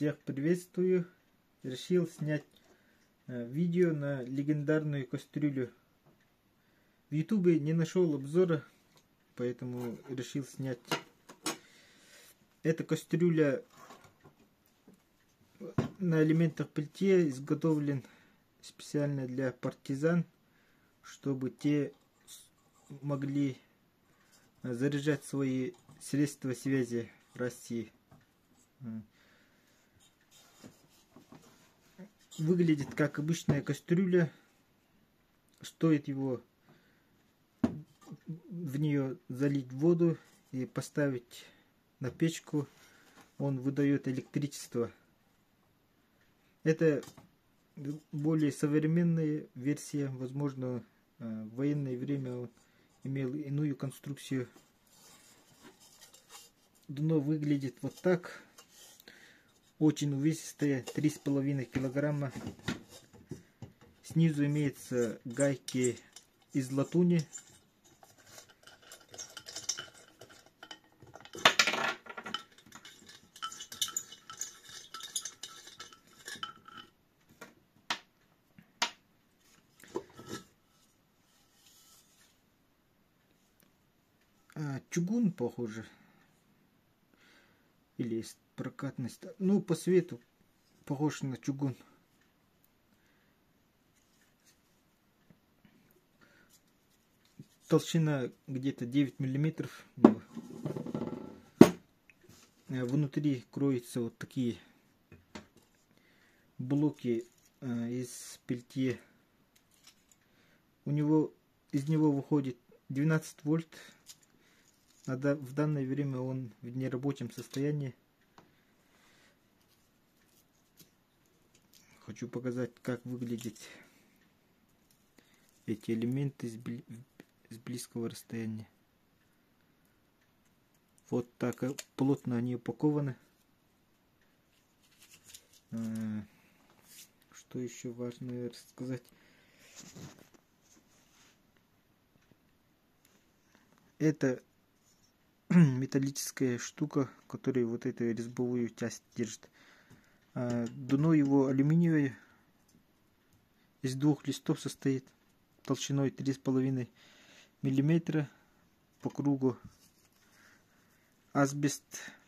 Всех приветствую. Решил снять видео на легендарную кастрюлю. В ютубе не нашел обзора, поэтому решил снять. Эта кастрюля на элементах пельтье изготовлен специально для партизан, чтобы те могли заряжать свои средства связи в России. Выглядит как обычная кастрюля. Стоит его в нее залить воду и поставить на печку, он выдает электричество. Это более современная версия. Возможно, в военное время он имел иную конструкцию. Дно выглядит вот так. Очень увесистое, 3,5 килограмма. Снизу имеются гайки из латуни. Чугун, похоже. Или есть прокатность. Ну, по свету похож на чугун. Толщина где-то 9 миллиметров. Внутри кроются вот такие блоки из пельтье. Из него выходит 12 вольт. В данное время он в нерабочем состоянии. Хочу показать, как выглядят эти элементы с близкого расстояния. Вот так плотно они упакованы. Что еще важно рассказать? Это металлическая штука, которая вот эту резьбовую часть держит. Дно его алюминиевое, из 2 листов состоит, толщиной 3,5 миллиметра, по кругу асбест.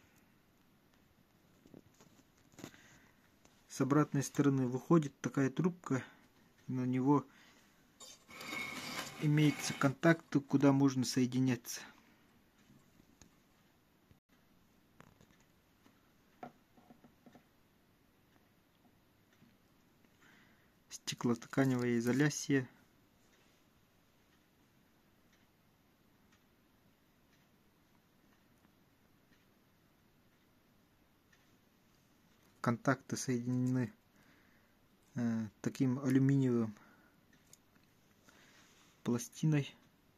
С обратной стороны выходит такая трубка, на него имеются контакты, куда можно соединяться. Стеклотканевая изоляция. Контакты соединены таким алюминиевым пластиной.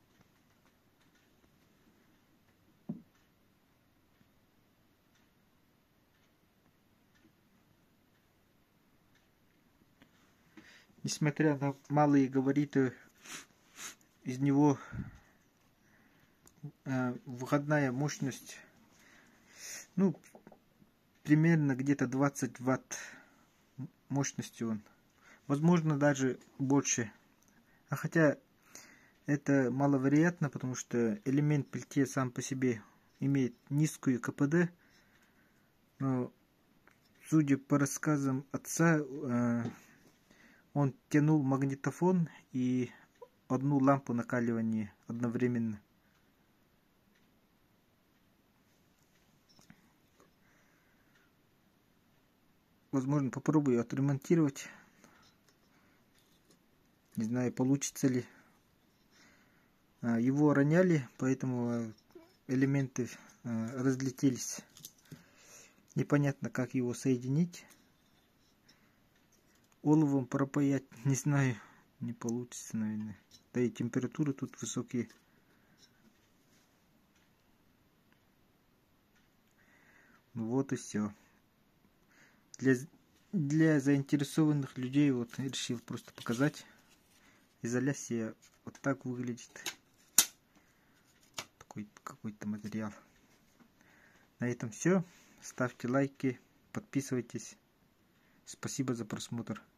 Несмотря на малые габариты, из него выходная мощность, ну, примерно где-то 20 ватт мощностью он. Возможно, даже больше. А хотя это маловероятно, потому что элемент пельтье сам по себе имеет низкую КПД. Но, судя по рассказам отца, он тянул магнитофон и одну лампу накаливания одновременно. Возможно, попробую отремонтировать. Не знаю, получится ли. Его роняли, поэтому элементы разлетелись. Непонятно, как его соединить. Оловом пропаять, не знаю, не получится, наверное. Да и температуры тут высокие. Вот и все. Для заинтересованных людей вот решил просто показать. Изоляция вот так выглядит. Такой какой-то материал. На этом все. Ставьте лайки, подписывайтесь. Спасибо за просмотр.